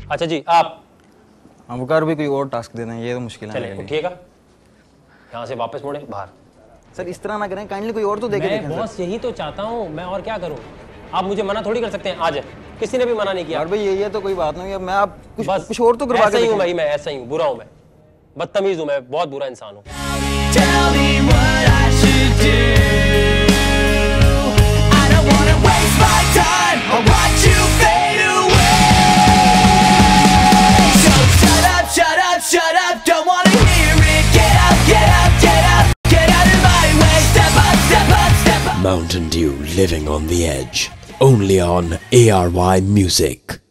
अच्छा जी आप अब कर भी कोई और टास्क देना है, ये तो मुश्किल है। चले उठिएगा, यहाँ से वापस मुड़े बाहर। सर इस तरह ना करें, काइंडली कोई और तो देखे देखें। मैं बॉस यही तो चाहता हूँ, मैं और क्या करूँ? आप मुझे मना थोड़ी कर सकते हैं, आज किसी ने भी मना नहीं किया। और भाई ये तो कोई बात नहीं, अब मैं आप कुछ और तो करवा के ऐसा ही हूँ भाई, मैं ऐसा ही हूँ, बुरा हूँ मैं, बदतमीज हूँ मैं, बहुत बुरा इंसान हूँ। Shut up, don't wanna hear it. Get up, get up, get up, get out of my way. Step up, step up, step up. Mountain Dew, living on the edge. Only on ARY Music.